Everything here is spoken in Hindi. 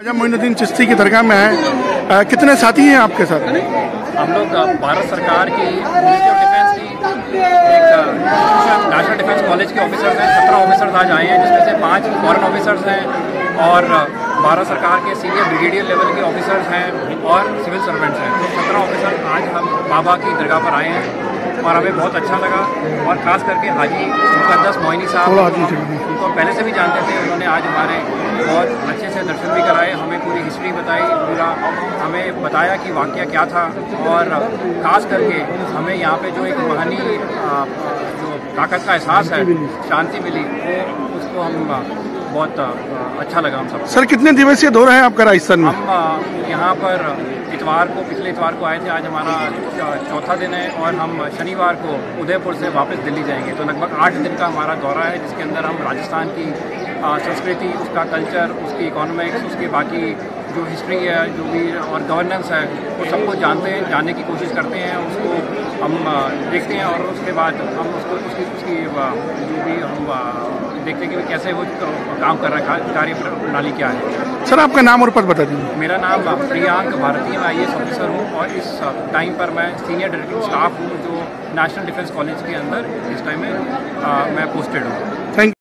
ख्वाजा मोइनुद्दीन चिश्ती की दरगाह में है। कितने साथी हैं आपके साथ? हम लोग भारत सरकार की मिनिस्ट्री ऑफ डिफेंस की एक नेशनल डिफेंस कॉलेज के ऑफिसर्स हैं। 17 ऑफिसर्स आज आए हैं, जिसमें से 5 फॉरेन ऑफिसर्स हैं और भारत सरकार के सीनियर ब्रिगेडियर लेवल के ऑफिसर्स हैं और सिविल सर्वेंट्स हैं। तो 17 ऑफिसर आज हम बाबा की दरगाह पर आए हैं और हमें बहुत अच्छा लगा। और ख़ास करके हाजी मुक़द्दस मोइनी साहब, उनको पहले से भी जानते थे, उन्होंने आज हमारे बहुत अच्छे से दर्शन भी कराए, हमें पूरी हिस्ट्री बताई, पूरा हमें बताया कि वाक़या क्या था। और ख़ास करके हमें यहाँ पे जो एक रूहानी जो ताकत का एहसास है, शांति मिली, वो उसको हम बहुत अच्छा लगा हम सब। सर, कितने दिवसीय दौरा है आपका राजस्थान में? हम यहाँ पर पिछले इतवार को आए थे, आज हमारा चौथा दिन है और हम शनिवार को उदयपुर से वापस दिल्ली जाएंगे। तो लगभग 8 दिन का हमारा दौरा है, जिसके अंदर हम राजस्थान की संस्कृति, उसका कल्चर, उसकी इकोनॉमिक्स, उसकी बाकी जो हिस्ट्री है, जो भी और गवर्नेंस है, वो सबको जानने की कोशिश करते हैं, उसको हम देखते हैं और उसके बाद हम उसकी जो भी हम देखते हैं कि कैसे वो काम कर रहा है, कार्य प्रणाली क्या है। सर, आपका नाम और पद बता दीजिए। मेरा नाम प्रियांक भारतीय, मैं IAS ऑफिसर हूँ और इस टाइम पर मैं सीनियर डायरेक्टर स्टाफ हूँ, जो नेशनल डिफेंस कॉलेज के अंदर इस टाइम में मैं पोस्टेड हूँ। थैंक